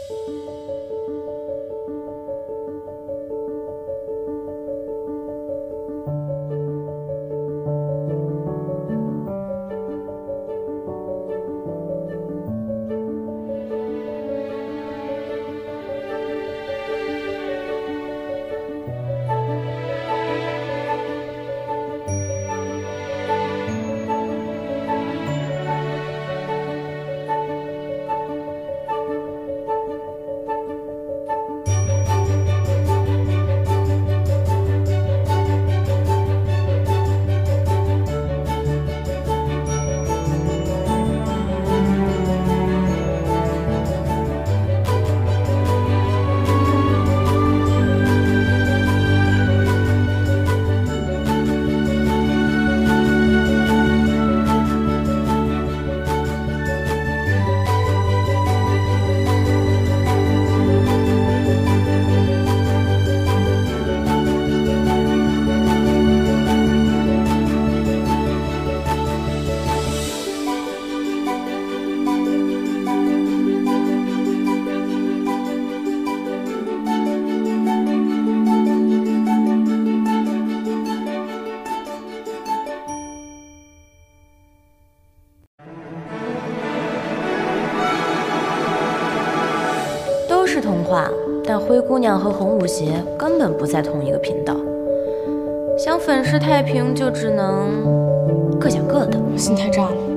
是童话，但灰姑娘和红舞鞋根本不在同一个频道。想粉饰太平，就只能各讲各的。 我心太炸了。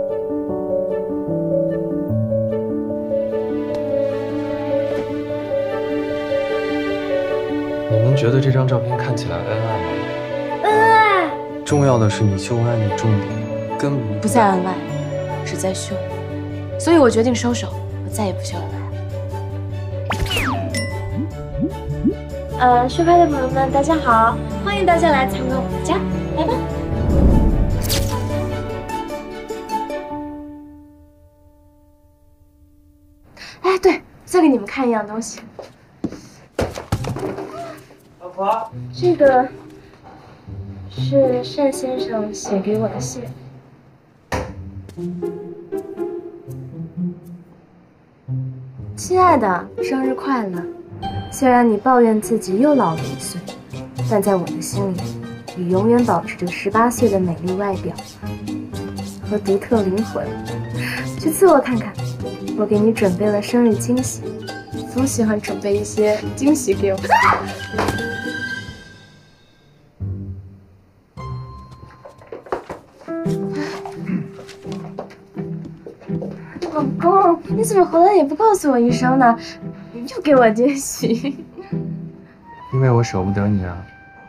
你们觉得这张照片看起来恩爱吗？ 恩爱。 重要的是你秀恩爱的重点根本不在恩爱，只在秀。所以我决定收手，我再也不秀恩爱。 秀拍的朋友们，大家好，欢迎大家来参观我的家，来吧。 哎，对，再给你们看一样东西。 老婆， 这个是单先生写给我的信。 亲爱的，生日快乐！虽然你抱怨自己又老了1岁，但在我的心里，你永远保持着18岁的美丽外表和独特灵魂。去自我看看，我给你准备了生日惊喜。总喜欢准备一些惊喜给我。老公，你怎么回来也不告诉我一声呢？又给我惊喜。 因为我舍不得你啊。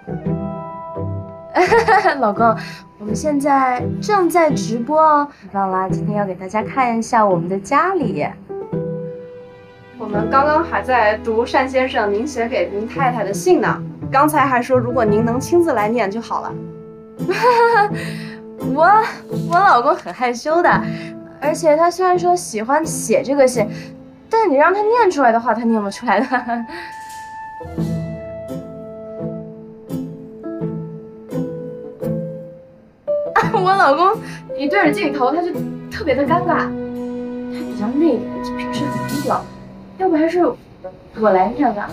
老公，我们现在正在直播哦，忘了今天要给大家看一下我们的家里。 我们刚刚还在读单先生您写给您太太的信呢，刚才还说如果您能亲自来念就好了。 我老公很害羞的，而且他虽然说喜欢写这个信，但你让他念出来的话，他念不出来的。我老公一对着镜头，他就特别的尴尬，他比较内敛，平时很低调。要不还是我来念吧。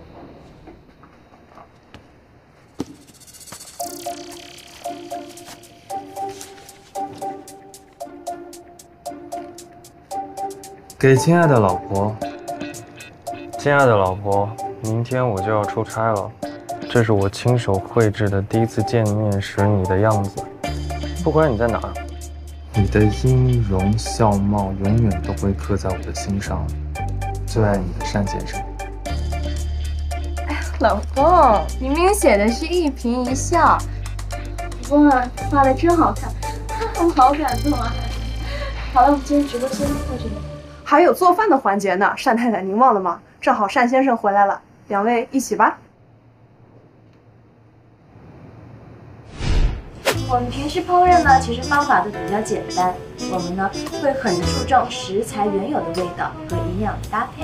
给亲爱的老婆，亲爱的老婆，明天我就要出差了，这是我亲手绘制的第一次见面时你的样子。不管你在哪儿，你的音容笑貌永远都会刻在我的心上。最爱你的单先生。 老公，明明写的是一颦一笑。老公啊，画的真好看，我好感动啊！好了，我们今天直播先到这里。 还有做饭的环节呢，单太太您忘了吗？正好单先生回来了，两位一起吧。 我们平时烹饪呢，其实方法都比较简单，我们呢会很注重食材原有的味道和营养的搭配。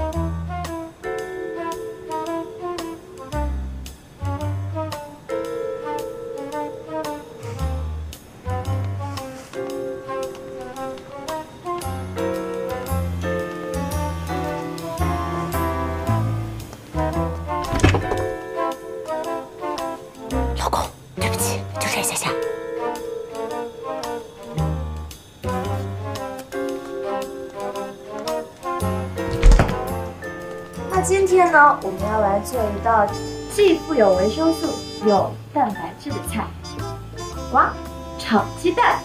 那今天呢，我们要来做一道既富有维生素又蛋白质的菜——苦瓜炒鸡蛋。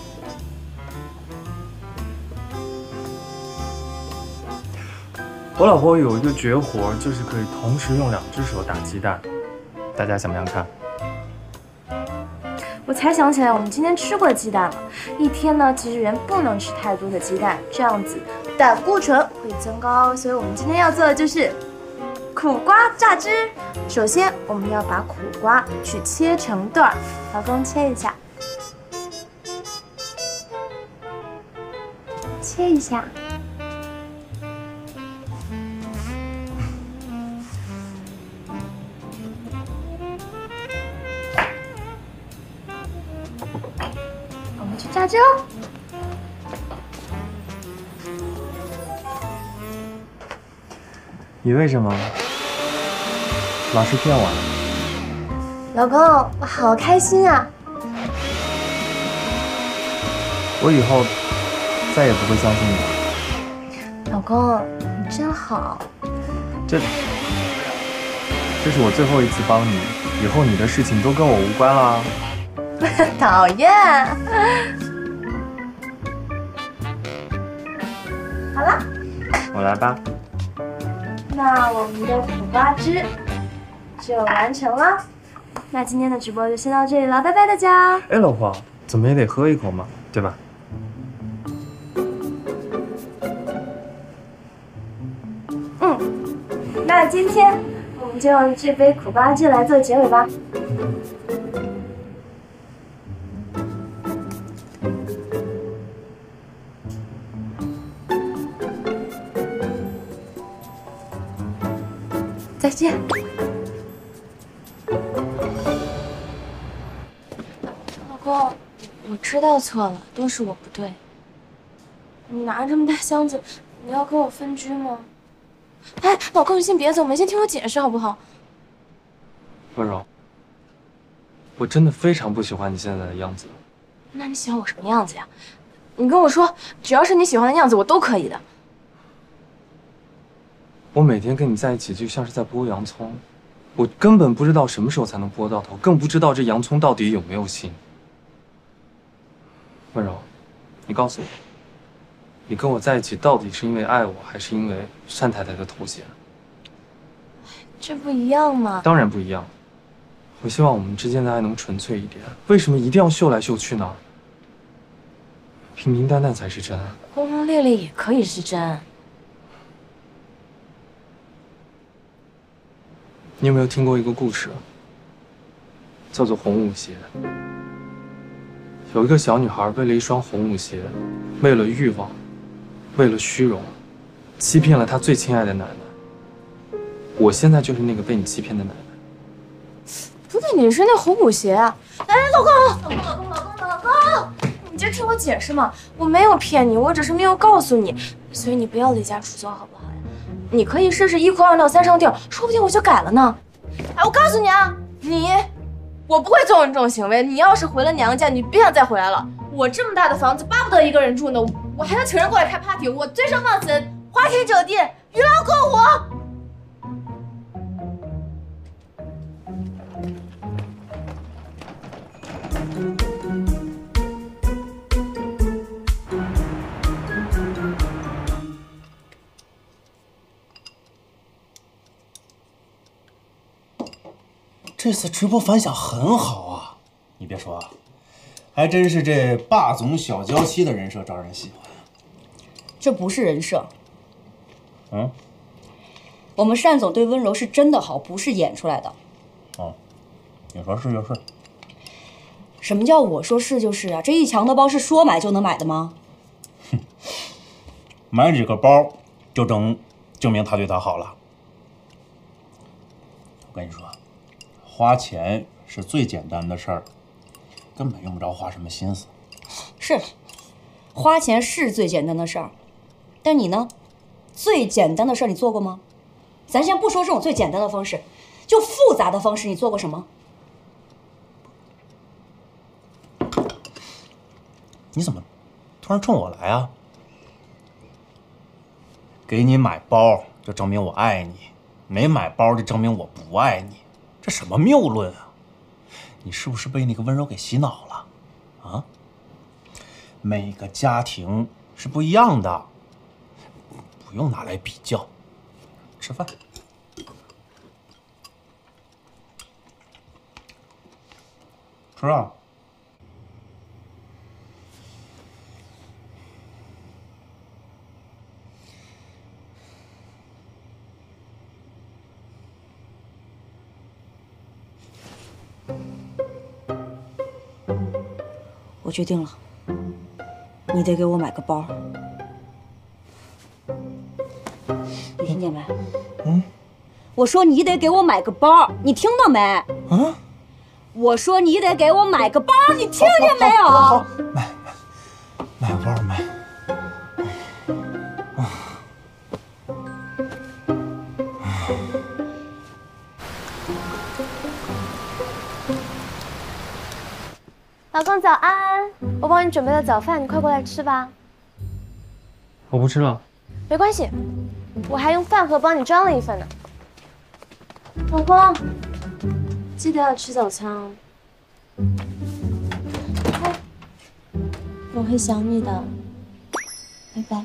我老婆有一个绝活，就是可以同时用2只手打鸡蛋，大家想不想看？ 我才想起来，我们今天吃过鸡蛋了。一天呢，其实人不能吃太多的鸡蛋，这样子胆固醇会增高。所以我们今天要做的就是苦瓜榨汁。首先，我们要把苦瓜去切成段儿，老公切一下，切一下。我们去榨汁哦。 你为什么老是骗我呢？ 老公，我好开心啊！ 我以后再也不会相信你了。 老公，你真好。 这是我最后一次帮你，以后你的事情都跟我无关啦。 讨厌。好了， 我来吧。 那我们的苦瓜汁就完成了。那今天的直播就先到这里了，拜拜大家。 哎，老婆，怎么也得喝一口嘛，对吧？ 那今天我们就用这杯苦瓜汁来做结尾吧。再见。老公，我知道错了，都是我不对。你拿这么大箱子，你要跟我分居吗？哎，老公，你先别走，我们先听我解释好不好？ 温柔，我真的非常不喜欢你现在的样子。 那你喜欢我什么样子呀？你跟我说，只要是你喜欢的样子，我都可以的。 我每天跟你在一起就像是在剥洋葱，我根本不知道什么时候才能剥到头，更不知道这洋葱到底有没有心。温柔，你告诉我，你跟我在一起到底是因为爱我，还是因为单太太的头衔？ 这不一样吗？ 当然不一样。我希望我们之间的爱能纯粹一点，为什么一定要秀来秀去呢？平平淡淡才是真。 轰轰烈烈也可以是真。 你有没有听过一个故事，叫做《红舞鞋》？有一个小女孩为了一双红舞鞋，为了欲望，为了虚荣，欺骗了她最亲爱的奶奶。我现在就是那个被你欺骗的奶奶。 不对，你是那红舞鞋啊！哎，老公，老公，你就听我解释嘛，我没有骗你，我只是没有告诉你，所以你不要离家出走好不好呀？你可以试试1哭2闹3上吊，说不定我就改了呢。哎，我告诉你啊，我不会纵容这种行为。你要是回了娘家，你别想再回来了。我这么大的房子，巴不得一个人住呢，我还能请人过来开 party， 我醉生梦死，花天酒地，娱乐过我。 这次直播反响很好啊！你别说啊，还真是这霸总小娇妻的人设招人喜欢。 这不是人设。 嗯， 我们单总对温柔是真的好，不是演出来的。 哦，你说是就是。 什么叫我说是就是啊？这一墙的包是说买就能买的吗？ 哼，买这个包就证明他对他好了。我跟你说，花钱是最简单的事儿，根本用不着花什么心思。 是，花钱是最简单的事儿，但你呢？最简单的事儿你做过吗？咱先不说这种最简单的方式，就复杂的方式你做过什么？ 你怎么突然冲我来啊？ 给你买包就证明我爱你，没买包就证明我不爱你，这什么谬论啊？你是不是被那个温柔给洗脑了？啊？每个家庭是不一样的，不用拿来比较。吃饭。吃啊。 我决定了，你得给我买个包。你听见没？我说你得给我买个包，你听到没？我说你得给我买个包，你听见没有？ 好，买个包买。 老公早安，我帮你准备了早饭，你快过来吃吧。 我不吃了。 没关系，我还用饭盒帮你装了一份呢。老公，记得要吃早餐哦。我会想你的，拜拜。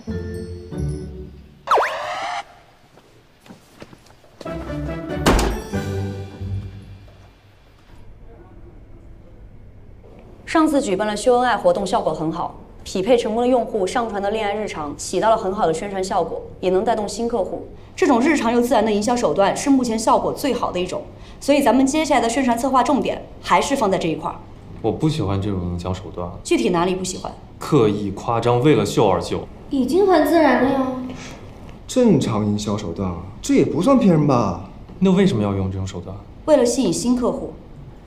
上次举办了秀恩爱活动，效果很好，匹配成功的用户上传的恋爱日常，起到了很好的宣传效果，也能带动新客户。这种日常又自然的营销手段是目前效果最好的一种，所以咱们接下来的宣传策划重点还是放在这一块儿。 我不喜欢这种营销手段。 具体哪里不喜欢？ 刻意夸张，为了秀而秀。 已经很自然了呀。 正常营销手段啊，这也不算骗人吧？ 那为什么要用这种手段？ 为了吸引新客户。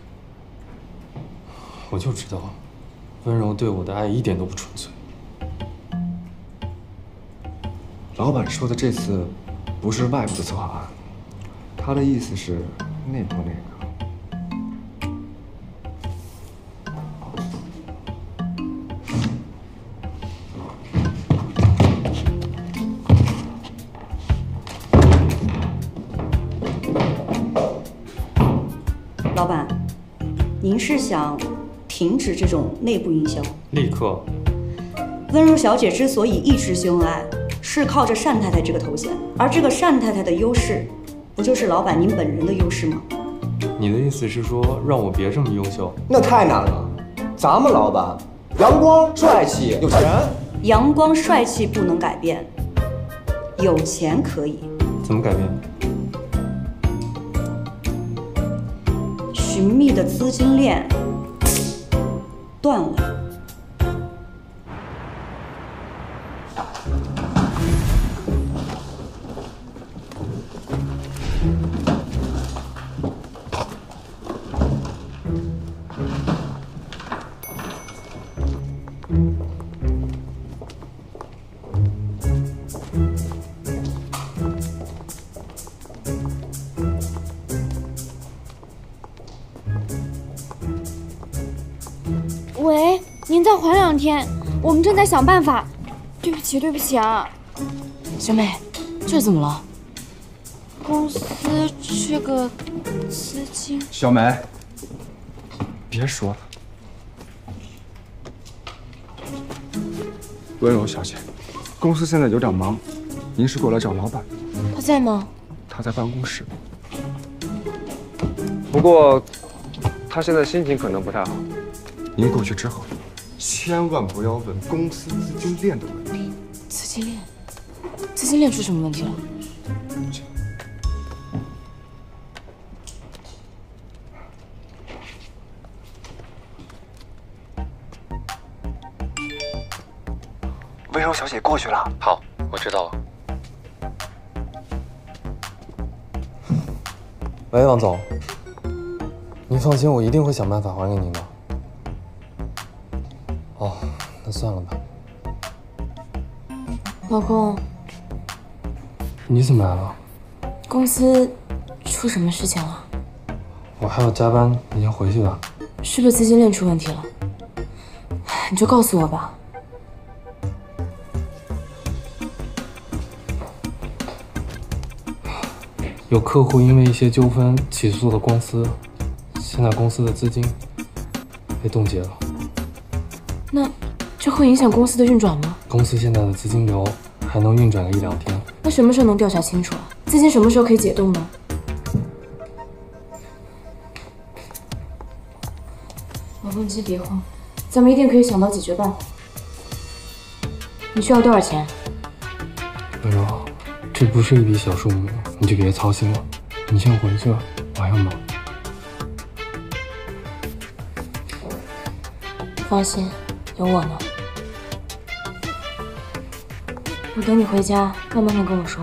我就知道，温柔对我的爱一点都不纯粹。 老板说的这次不是外部的策划案，他的意思是内部那个。 老板，您是想停止这种内部营销？ 立刻。 温柔小姐之所以一直秀恩爱，是靠着单太太这个头衔，而这个单太太的优势，不就是老板您本人的优势吗？ 你的意思是说，让我别这么优秀？ 那太难了，咱们老板阳光、帅气、有钱。 阳光帅气不能改变，有钱可以。 怎么改变？ 寻觅的资金链断了。 喂，您再缓2天，我们正在想办法。对不起，对不起啊。 小美，这怎么了？ 公司这个资金…… 小梅，别说了。温柔小姐，公司现在有点忙，您是过来找老板？ 他在吗？ 他在办公室。不过，他现在心情可能不太好。您过去之后，千万不要问公司资金链的问题。 资金链？资金链出什么问题了？ 温柔小姐过去了。 好，我知道了。喂，王总，您放心，我一定会想办法还给您的。哦，那算了吧。 老公， 你怎么来了？ 公司出什么事情了？ 我还要加班，你先回去吧。 是不是资金链出问题了？你就告诉我吧。 有客户因为一些纠纷起诉了公司，现在公司的资金被冻结了。 那这会影响公司的运转吗？ 公司现在的资金流还能运转个1、2天。 那什么时候能调查清楚啊？资金什么时候可以解冻呢？老公，你先别慌，咱们一定可以想到解决办法。你需要多少钱？ 温柔，这不是一笔小数目，你就别操心了。你先回去吧，我还要忙。 放心，有我呢。我等你回家，慢慢跟我说。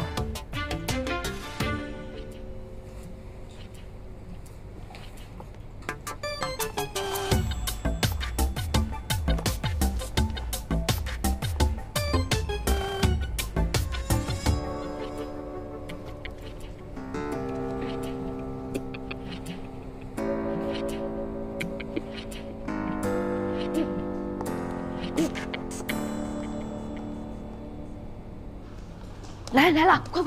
来了，快！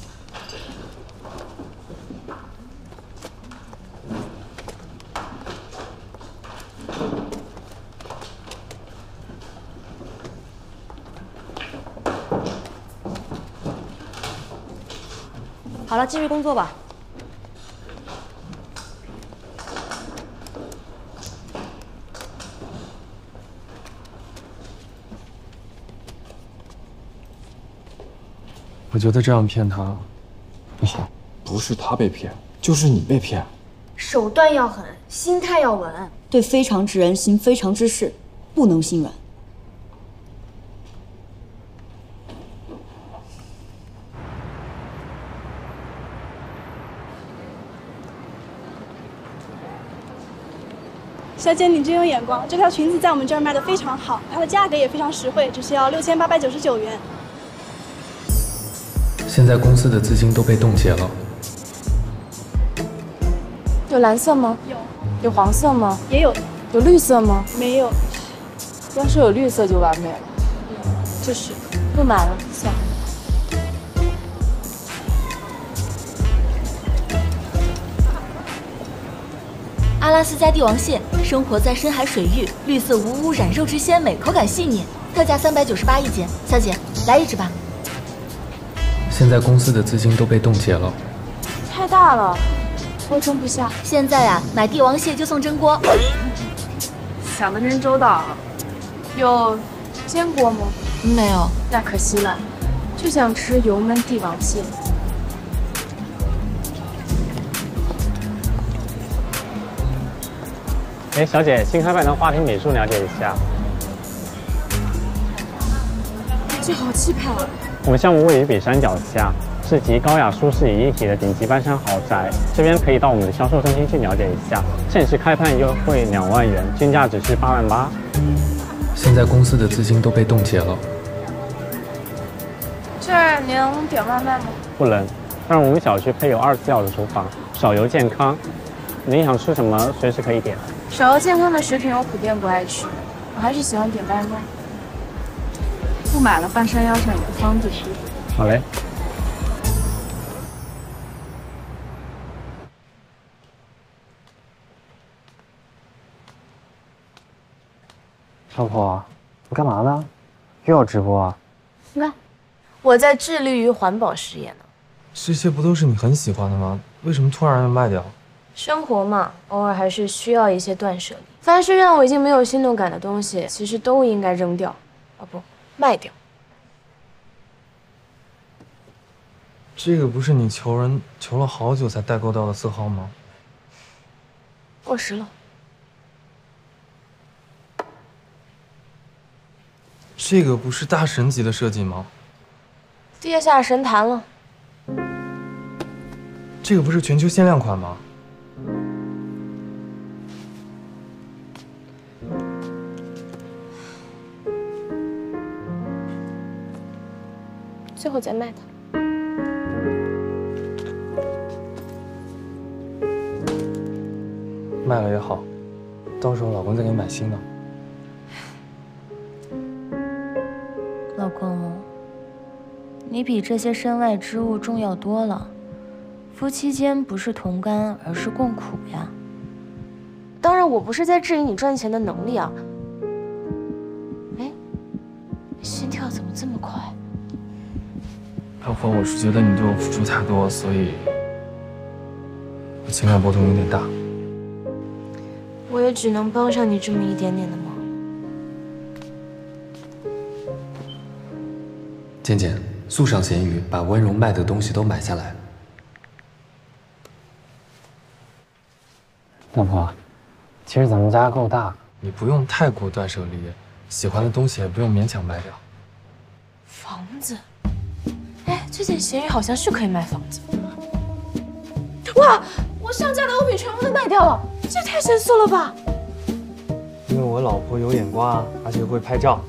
好了，继续工作吧。 我觉得这样骗他不好。 不是他被骗，就是你被骗。 手段要狠，心态要稳。 对非常之人行非常之事，不能心软。 小姐，你真有眼光！这条裙子在我们这儿卖的非常好，它的价格也非常实惠，只需要6899元。 现在公司的资金都被冻结了。 有蓝色吗？ 有。 有黄色吗？ 也有。 有绿色吗？ 没有。 要是有绿色就完美了。 就是。 不买了，算了。 阿拉斯加帝王蟹生活在深海水域，绿色无污染，肉质鲜美，口感细腻，特价398一斤。小姐，来1只吧。 现在公司的资金都被冻结了。 太大了，我装不下。 现在啊，买帝王蟹就送蒸锅。 想得真周到啊！有煎锅吗？ 没有。 那可惜了，就想吃油焖帝王蟹。 哎，小姐，新开办的花瓶美术了解一下。 这好气派啊！ 我们项目位于北山脚下，是集高雅、舒适于一体的顶级半山豪宅。这边可以到我们的销售中心去了解一下。限时开盘优惠2万元，均价只是8万8。 现在公司的资金都被冻结了。 这儿能点外卖吗？ 不能，但是我们小区配有24小时厨房，少油健康。你想吃什么，随时可以点。 少油健康的食品我普遍不爱吃，我还是喜欢点外卖。不买了，半山腰上也不方便。 好嘞。 老婆，你干嘛呢？又要直播啊？ 你看，我在致力于环保事业呢。 这些不都是你很喜欢的吗？为什么突然要卖掉？ 生活嘛，偶尔还是需要一些断舍离。凡是让我已经没有心动感的东西，其实都应该扔掉，不，卖掉。 这个不是你求人求了好久才代购到的色号吗？ 过时了。 这个不是大神级的设计吗？ 跌下神坛了。 这个不是全球限量款吗？ 最后再卖它。 卖了也好，到时候老公再给你买新的。 老公，你比这些身外之物重要多了。 夫妻间不是同甘，而是共苦呀。 当然，我不是在质疑你赚钱的能力啊。哎，心跳怎么这么快？ 老婆，我是觉得你对我付出太多，所以我情感波动有点大。 我也只能帮上你这么一点点的忙。 简简，速上闲鱼，把温柔卖的东西都买下来。 老婆，其实咱们家够大，你不用太过断舍离，喜欢的东西也不用勉强卖掉。 房子，哎，最近闲鱼好像是可以卖房子。哇，我上架的物品全部都卖掉了，这太神速了吧！ 因为我老婆有眼光，而且会拍照。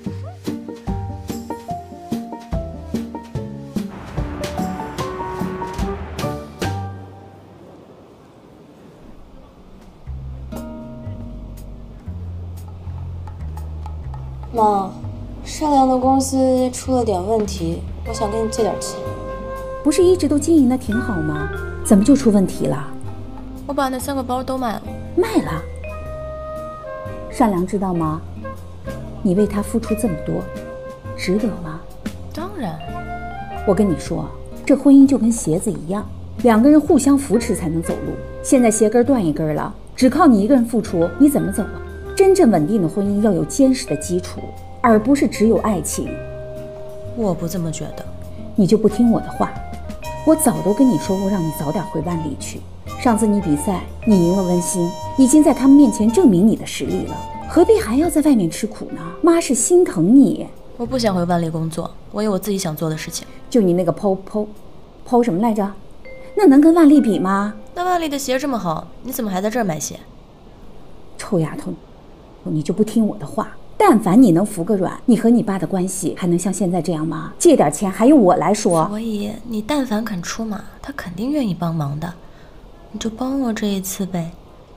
妈，善良的公司出了点问题，我想跟你借点钱。 不是一直都经营的挺好吗？怎么就出问题了？ 我把那3个包都卖了。 卖了？善良知道吗？你为他付出这么多，值得吗？ 当然。 我跟你说，这婚姻就跟鞋子一样，2个人互相扶持才能走路。现在鞋跟断一根了，只靠你一个人付出，你怎么走啊？真正稳定的婚姻要有坚实的基础，而不是只有爱情。 我不这么觉得。 你就不听我的话？我早都跟你说过，让你早点回万里去。上次你比赛，你赢了温馨，已经在他们面前证明你的实力了，何必还要在外面吃苦呢？妈是心疼你。 我不想回万里工作，我有我自己想做的事情。 就你那个抛什么来着？那能跟万里比吗？ 那万里的鞋这么好，你怎么还在这儿买鞋？ 臭丫头！你就不听我的话，但凡你能服个软，你和你爸的关系还能像现在这样吗？借点钱还用我来说？ 所以你但凡肯出马，他肯定愿意帮忙的，你就帮我这一次呗。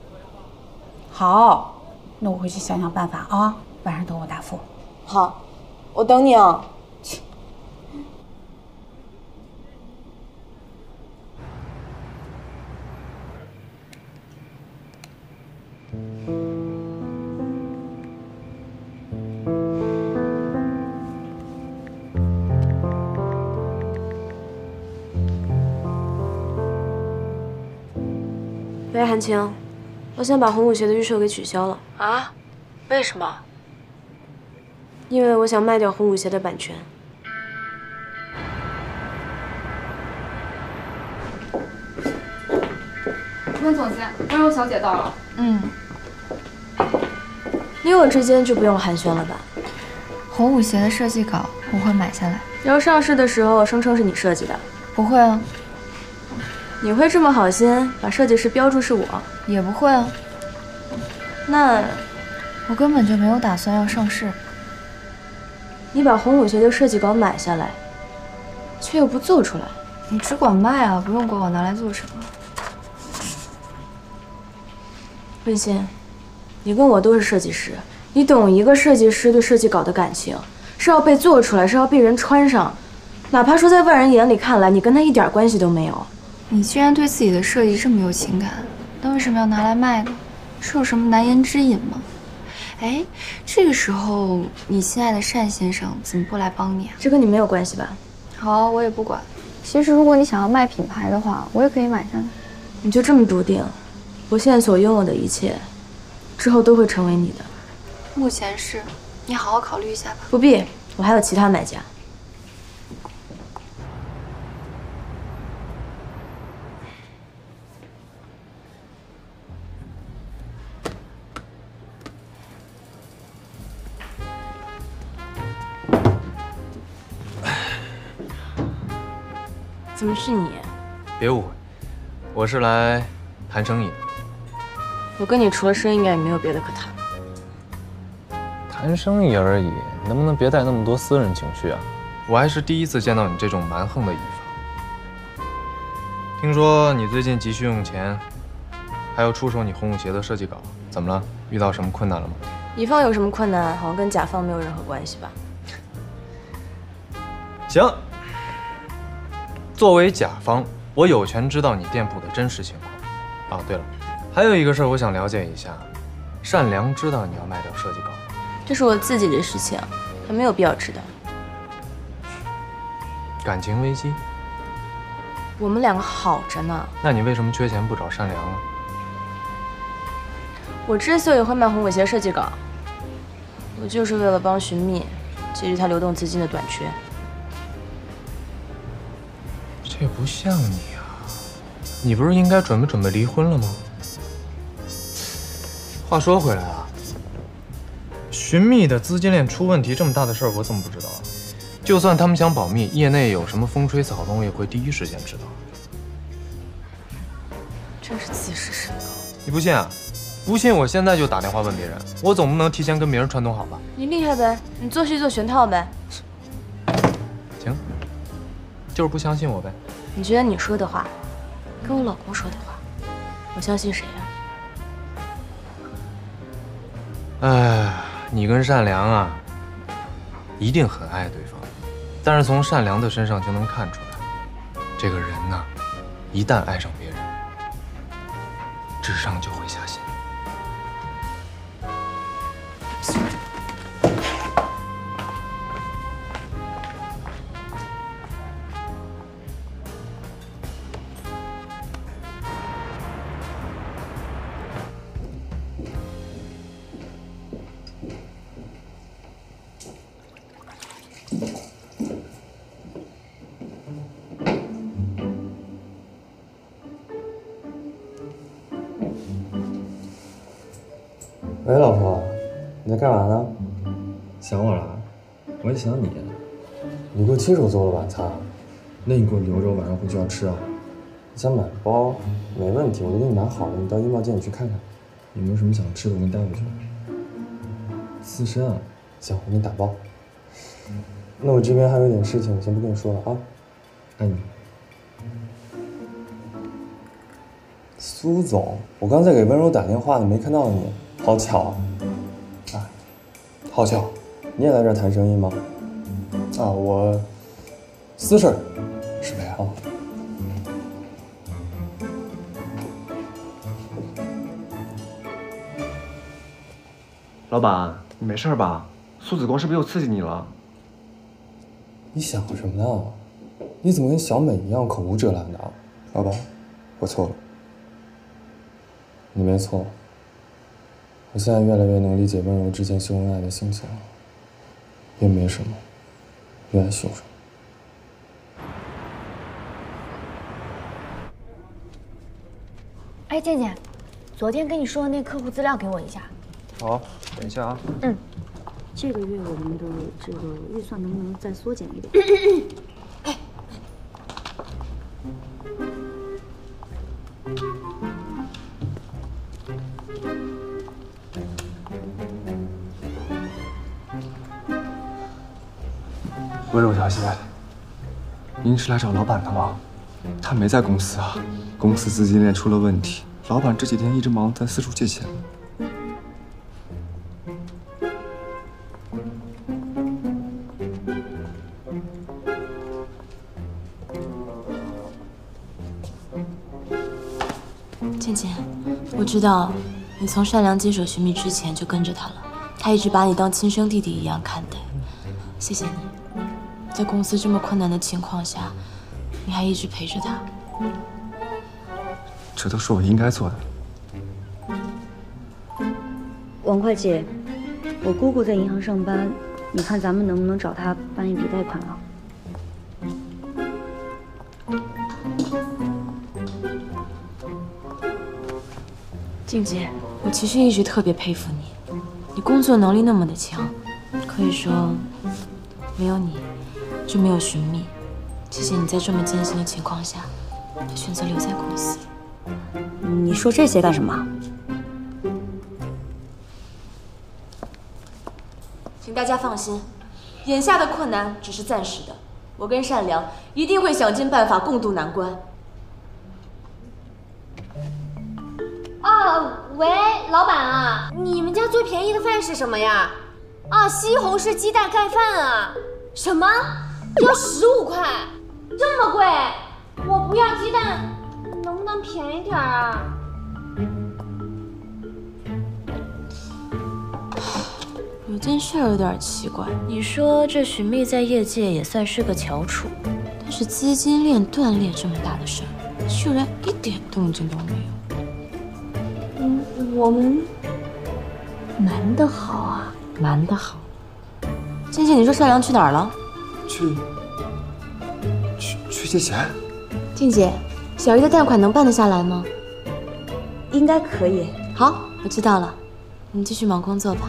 好，那我回去想想办法啊，晚上等我答复。 好，我等你啊。 喂，韩晴，我想把红舞鞋的预售给取消了。 啊？为什么？ 因为我想卖掉红舞鞋的版权。 温总监，温柔小姐到了。 你我之间就不用寒暄了吧？ 红舞鞋的设计稿我会买下来。 然后上市的时候声称是你设计的？ 不会啊。 你会这么好心把设计师标注是我？ 也不会啊。 那我根本就没有打算要上市。 你把红舞鞋的设计稿买下来，却又不做出来。 你只管卖啊，不用管我拿来做什么。 温馨，你跟我都是设计师，你懂一个设计师对设计稿的感情，是要被做出来，是要被人穿上，哪怕说在外人眼里看来，你跟他一点关系都没有。 你既然对自己的设计这么有情感，那为什么要拿来卖呢？是有什么难言之隐吗？哎，这个时候你心爱的单先生怎么不来帮你啊？ 这跟你没有关系吧？ 好，我也不管。其实如果你想要卖品牌的话，我也可以买下来。 你就这么笃定，我现在所拥有的一切，之后都会成为你的？ 目前是，你好好考虑一下吧。 不必，我还有其他买家。怎么是你？ 别误会，我是来谈生意的。 我跟你除了生意，应该也没有别的可谈。 谈生意而已，能不能别带那么多私人情绪啊？我还是第一次见到你这种蛮横的乙方。听说你最近急需用钱，还要出手你红舞鞋的设计稿，怎么了？遇到什么困难了吗？ 乙方有什么困难，好像跟甲方没有任何关系吧？ 行。作为甲方， 我有权知道你店铺的真实情况。哦，对了，还有一个事儿我想了解一下，善良知道你要卖掉设计稿吗？ 这是我自己的事情，他没有必要知道。 感情危机？ 我们两个好着呢。 那你为什么缺钱不找善良啊？ 我之所以会卖红舞鞋设计稿，我就是为了帮寻觅解决他流动资金的短缺。 这不像你啊！你不是应该准备离婚了吗？话说回来啊，寻觅的资金链出问题这么大的事儿，我怎么不知道啊？就算他们想保密，业内有什么风吹草动，我也会第一时间知道。 真是自视甚高。 你不信啊？不信我现在就打电话问别人，我总不能提前跟别人串通好吧？ 你厉害呗，你做戏做全套呗。 行，就是不相信我呗。 你觉得你说的话，跟我老公说的话，我相信谁呀？ 哎，你跟善良啊，一定很爱对方，但是从善良的身上就能看出来，这个人呐，一旦爱上别人，智商就会下线。 喂，老婆，你在干嘛呢？想我了？我也想你。你给我亲手做了晚餐，那你给我留着，我晚上回去要吃啊。你想买包，没问题，我都给你买好了。你到衣帽间你去看看，有没有什么想吃的，我给你带回去。刺身啊，行，我给你打包。那我这边还有点事情，我先不跟你说了啊。爱你。苏总，我刚才给温柔打电话呢，没看到你。好巧，啊，好巧，你也来这儿谈生意吗？啊，我私事，是呗啊。 老板，你没事吧？苏子光是不是又刺激你了？ 你想什么呢？你怎么跟小美一样口无遮拦的啊？老板，我错了。你没错。我现在越来越能理解温柔之前秀恩爱的心情了，也没什么，越爱秀什么。 哎，健健，昨天跟你说的那客户资料给我一下。 好，等一下啊。 嗯。 这个月我们的这个预算能不能再缩减一点？ 温柔小姐，您是来找老板的吗？他没在公司啊，公司资金链出了问题，老板这几天一直忙在四处借钱。 倩倩，我知道你从善良接手寻觅之前就跟着他了，他一直把你当亲生弟弟一样看待。谢谢你，在公司这么困难的情况下，你还一直陪着他。 这都是我应该做的。 王会计，我姑姑在银行上班，你看咱们能不能找她办一笔贷款啊？ 静姐，我其实一直特别佩服你，你工作能力那么的强，可以说没有你就没有寻觅。谢谢你在这么艰辛的情况下，选择留在公司。 你说这些干什么？ 请大家放心，眼下的困难只是暂时的，我跟善良一定会想尽办法共度难关。 啊，喂，老板啊，你们家最便宜的饭是什么呀？啊，西红柿鸡蛋盖饭啊？什么？要15块？这么贵？我不要鸡蛋便宜点啊！ 有件事有点奇怪，你说这寻觅在业界也算是个翘楚，但是资金链断裂这么大的事儿，居然一点动静都没有。 我们瞒得好啊， 瞒得好。静静，你说善良去哪儿了？ 去借钱。 静姐，小姨的贷款能办得下来吗？ 应该可以。 好，我知道了，你继续忙工作吧。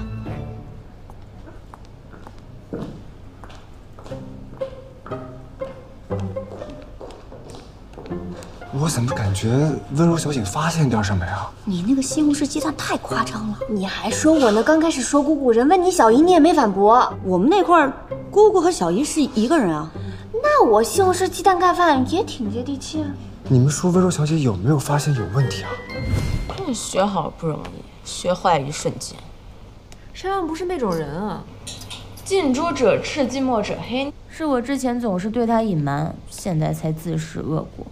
我怎么感觉温柔小姐发现点什么呀？ 你那个西红柿鸡蛋太夸张了。 你还说我呢？刚开始说姑姑，人问你小姨，你也没反驳。 我们那块儿，姑姑和小姨是一个人啊。 那我西红柿鸡蛋盖饭也挺接地气啊。 你们说温柔小姐有没有发现有问题啊？ 学好不容易，学坏一瞬间。山羊不是那种人啊，近朱者赤，近墨者黑。是我之前总是对他隐瞒，现在才自食恶果。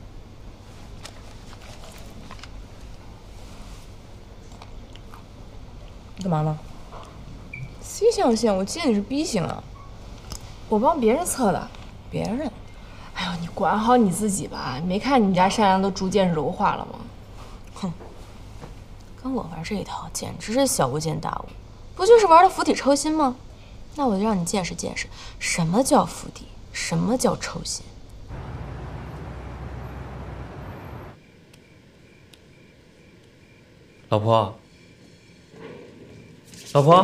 你干嘛呢 ？C 象限，我记得你是 B 型啊。我帮别人测的。别人？哎呦，你管好你自己吧！没看你们家善良都逐渐柔化了吗？ 哼，跟我玩这一套简直是小巫见大巫，不就是玩的釜底抽薪吗？那我就让你见识见识，什么叫釜底，什么叫抽薪。 老婆，老婆，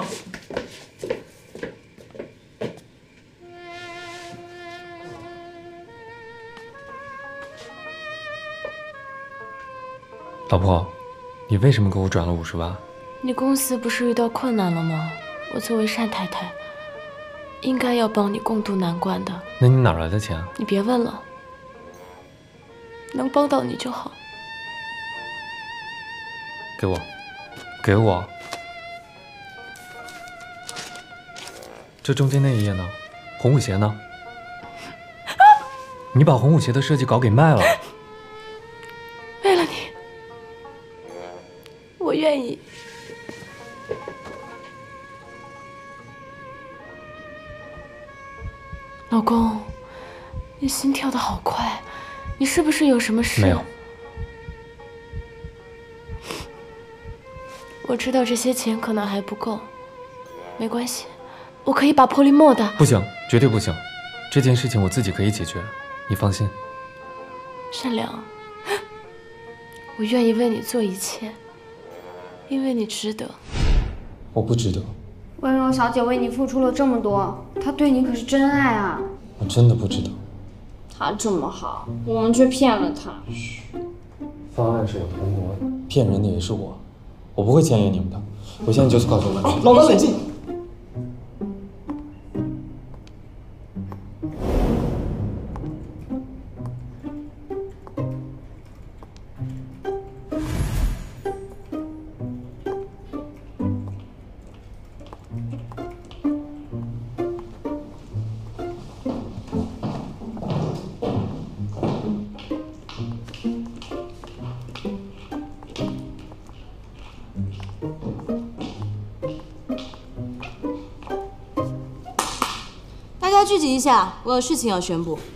老婆，你为什么给我转了50万？ 你公司不是遇到困难了吗？我作为单太太，应该要帮你共度难关的。 那你哪来的钱？ 你别问了，能帮到你就好。 给我，给我。这中间那一页呢？红舞鞋呢？你把红舞鞋的设计稿给卖了。 为了你，我愿意。老公，你心跳得好快，你是不是有什么事？ 没有。 我知道这些钱可能还不够，没关系，我可以把破利莫的。 不行，绝对不行，这件事情我自己可以解决，你放心。 善良，我愿意为你做一切，因为你值得。 我不值得。 温柔小姐为你付出了这么多，她对你可是真爱啊！ 我真的不值得。 她这么好，我们却骗了她。 方案是我通过的，骗人的也是我，我不会牵连你们的。我现在就告诉你们， 老板冷静。 大家聚集一下，我有事情要宣布。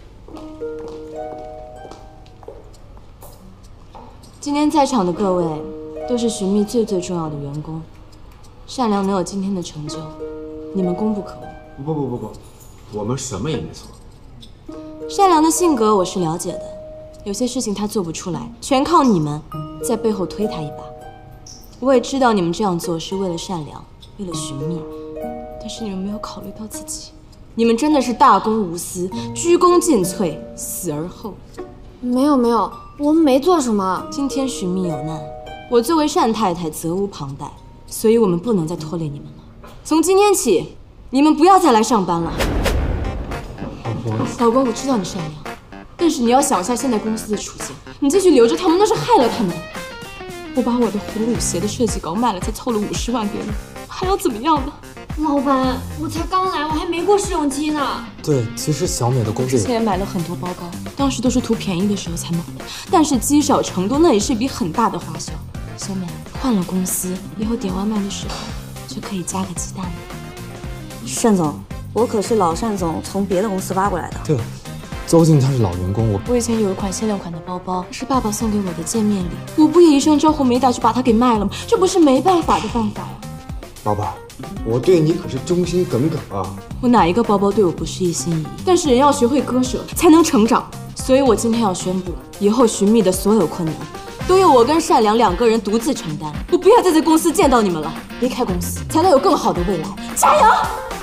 今天在场的各位都是寻觅最重要的员工，善良能有今天的成就，你们功不可没。 不，我们什么也没错。 善良的性格我是了解的，有些事情他做不出来，全靠你们在背后推他一把。我也知道你们这样做是为了善良，为了寻觅，但是你们没有考虑到自己。你们真的是大公无私，鞠躬尽瘁，死而后已。 没有，我们没做什么。 今天寻觅有难，我作为单太太责无旁贷，所以我们不能再拖累你们了。从今天起，你们不要再来上班了。老公，我知道你善良，但是你要想一下现在公司的处境，你继续留着他们，那是害了他们。我把我的红舞鞋的设计稿卖了，才凑了50万给你，还要怎么样呢？ 老板，我才刚来，我还没过试用期呢。 对，其实小美的工作之前也买了很多包包，当时都是图便宜的时候才买的，但是积少成多，那也是一笔很大的花销。小美，换了公司以后点外卖的时候就可以加个鸡蛋了。 单总，我可是老单总从别的公司挖过来的。 对，邹静她是老员工， 我以前有一款限量款的包包，是爸爸送给我的见面礼，我不也一声招呼没打就把它给卖了吗？这不是没办法的办法呀。 老板，我对你可是忠心耿耿啊！ 我哪一个包包对我不是一心一意？但是人要学会割舍，才能成长。所以我今天要宣布，以后寻觅的所有困难，都由我跟善良2个人独自承担。我不要再在公司见到你们了，离开公司才能有更好的未来。加油！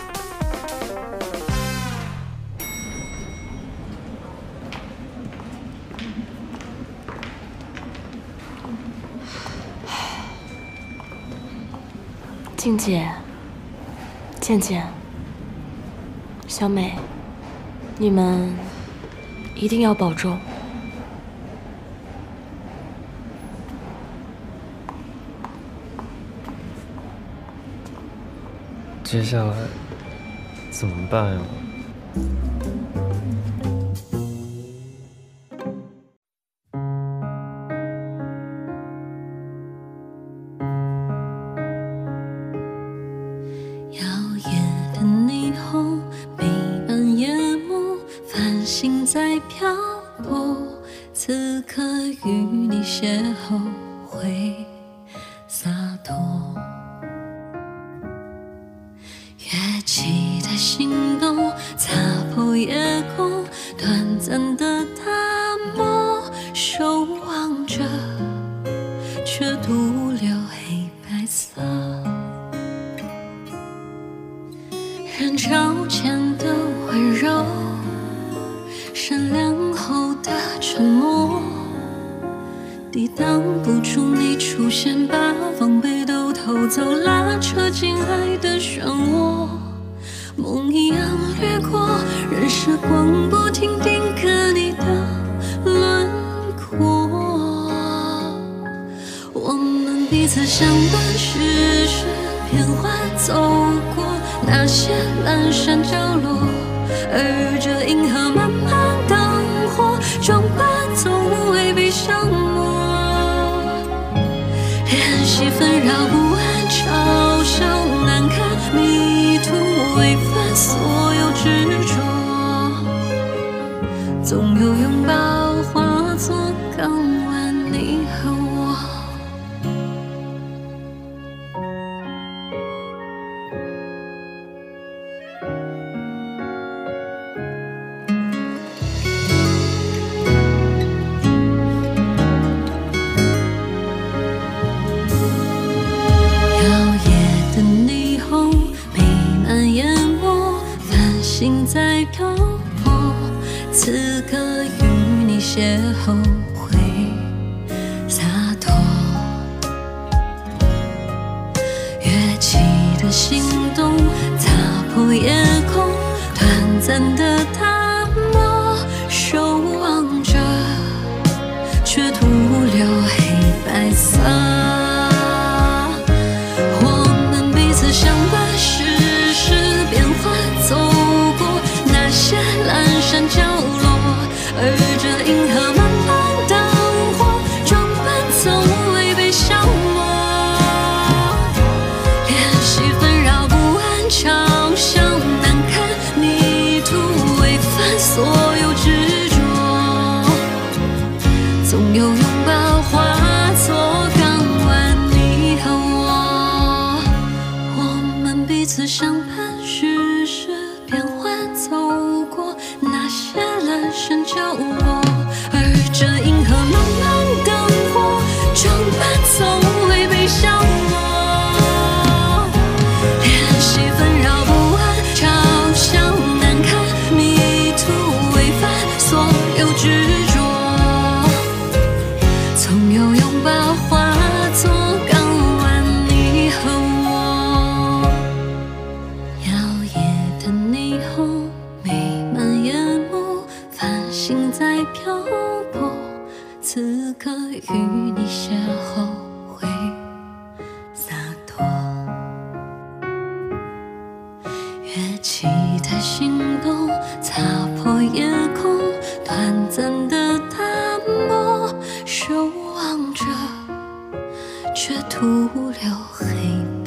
静姐、倩倩、小美，你们一定要保重。 接下来怎么办呀？ 在漂泊，此刻与你邂逅会洒脱。跃起的心动，擦破夜空，短暂的打磨，守望着，却独留黑白色。人潮间的温柔，善良后的沉默，抵挡不住你出现，把防备都偷走，拉扯进爱的漩涡。梦一样掠过，任时光不停定格你的轮廓。我们彼此相伴，世事变幻，走过那些阑珊角落，而这银河慢慢灯火，装扮总会被消磨。练习纷扰不安，嘲笑难堪，迷途违反所有执着，总有拥抱化作港湾，你和我。在漂泊，此刻与你邂逅会洒脱。跃起的心动，擦破夜空，短暂的打磨，守望着，却徒留黑白色。我们彼此相伴，世事变幻，走那些阑珊角落，而这银河慢慢灯火，装扮从未被消磨。练习纷扰不安，嘲笑难堪，迷途违反所有执着，总有拥抱化作港湾，你和我。我们彼此相伴，世事变幻，走过那些阑珊角落，而这银河慢慢灯火，装扮从未被消磨。练习纷扰不安，嘲笑难堪，迷途违反所有执着，总有拥抱化作港湾，你和我。摇曳的霓虹，美满眼眸，繁星在漂泊，此刻与你邂逅会洒脱。 待心动，擦破夜空，短暂的淡漠，守望着，却徒留黑白。